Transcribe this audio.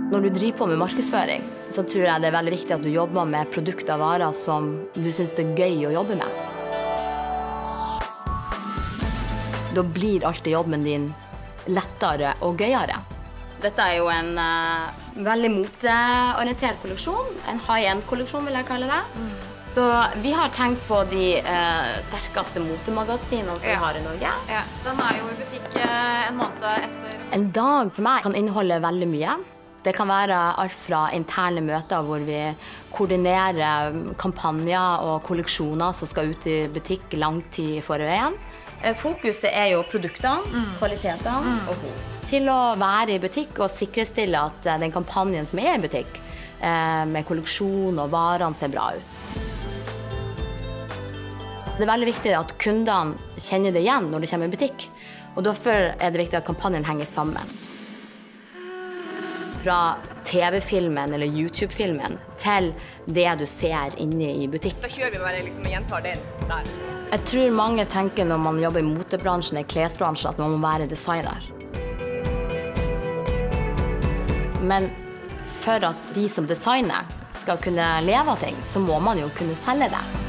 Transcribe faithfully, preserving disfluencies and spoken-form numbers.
Når du driver på med markedsføring, så tror jeg det er veldig viktig at du jobber med produkter og varer som du synes det er gøy å jobbe med. Da blir alltid jobben din lettere og gøyere. Dette er jo en uh, veldig moteorientert kolleksjon, en high-end-kolleksjon vil jeg kalle det. Mm. Så vi har tenkt på de uh, sterkeste motemagasinene som ja. Vi har i Norge. Ja. Den er jo i butikk en måned etter. En dag for meg kan inneholde veldig mye. Det kan være alt fra interne møter hvor vi koordinerer kampanjer og kolleksjoner som skal ut i butikk lang tid i forveien. Fokuset er jo produktene, mm. kvalitetene mm. og god. Til å være i butikk og sikkerhetsstille at den kampanjen som er i butikk, med kolleksjon og varene ser bra ut. Det er veldig viktig at kundene kjenner det igjen når de kommer i butikk, og derfor er det viktig at kampanjen henger sammen. Fra T V-filmen eller YouTube-filmen til det du ser inne i butikk. Da kjører vi bare liksom og gjentar den der. Jeg tror mange tenker når man jobber i motebransjen, i klesbransjen, at man må være designer. Men for at de som designer skal kunne leve av ting, så må man jo kunne selge det.